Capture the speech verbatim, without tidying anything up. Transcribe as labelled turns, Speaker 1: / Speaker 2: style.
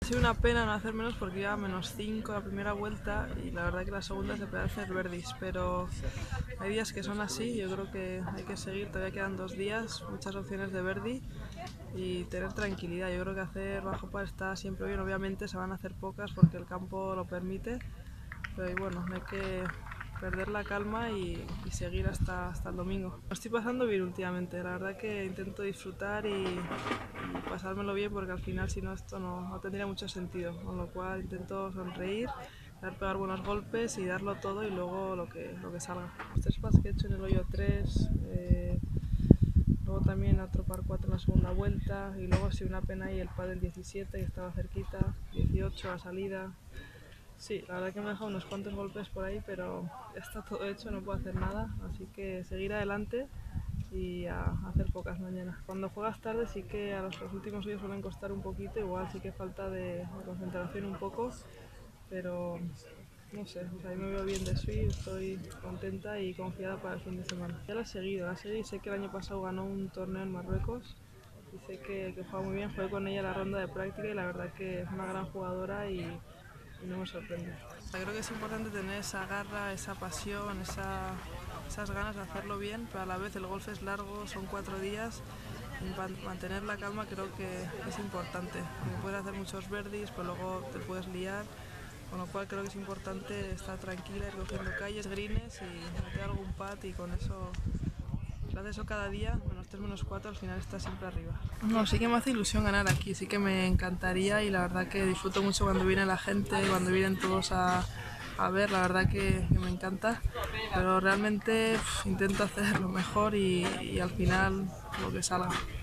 Speaker 1: Ha sido una pena no hacer menos porque iba a menos cinco la primera vuelta y la verdad que la segunda se puede hacer verdis, pero hay días que son así, yo creo que hay que seguir, todavía quedan dos días, muchas opciones de verdi y tener tranquilidad. Yo creo que hacer bajo par está siempre bien, obviamente se van a hacer pocas porque el campo lo permite, pero y bueno, no hay que perder la calma y, y seguir hasta, hasta el domingo. Lo estoy pasando bien últimamente, la verdad que intento disfrutar y, y pasármelo bien porque al final si no esto no, no tendría mucho sentido, con lo cual intento sonreír, dar pegar buenos golpes y darlo todo y luego lo que, lo que salga. Los tres pats que he hecho en el hoyo tres, eh, luego también otro par cuatro en la segunda vuelta y luego ha sido una pena y el pad del diecisiete que estaba cerquita, dieciocho a salida. Sí, la verdad que me he dejado unos cuantos golpes por ahí, pero ya está todo hecho, no puedo hacer nada, así que seguir adelante y a hacer pocas mañana. Cuando juegas tarde sí que a los, los últimos hoyos suelen costar un poquito, igual sí que falta de, de concentración un poco, pero no sé, o sea, me veo bien de swing, estoy contenta y confiada para el fin de semana. Ya la he seguido, la he seguido y sé que el año pasado ganó un torneo en Marruecos y sé que, que juega muy bien, jugué con ella la ronda de práctica y la verdad que es una gran jugadora y, y no me sorprende. Creo que es importante tener esa garra, esa pasión, esa, esas ganas de hacerlo bien, pero a la vez el golf es largo, son cuatro días y mantener la calma creo que es importante. Porque puedes hacer muchos birdies, pero luego te puedes liar, con lo cual creo que es importante estar tranquila, ir cogiendo calles, greens y meter algún pat y con eso, si haces eso cada día, menos tres, menos cuatro, al final estás siempre arriba. No, sí que me hace ilusión ganar aquí, sí que me encantaría y la verdad que disfruto mucho cuando viene la gente, cuando vienen todos a, a ver, la verdad que, que me encanta, pero realmente pff, intento hacer lo mejor y, y al final lo que salga.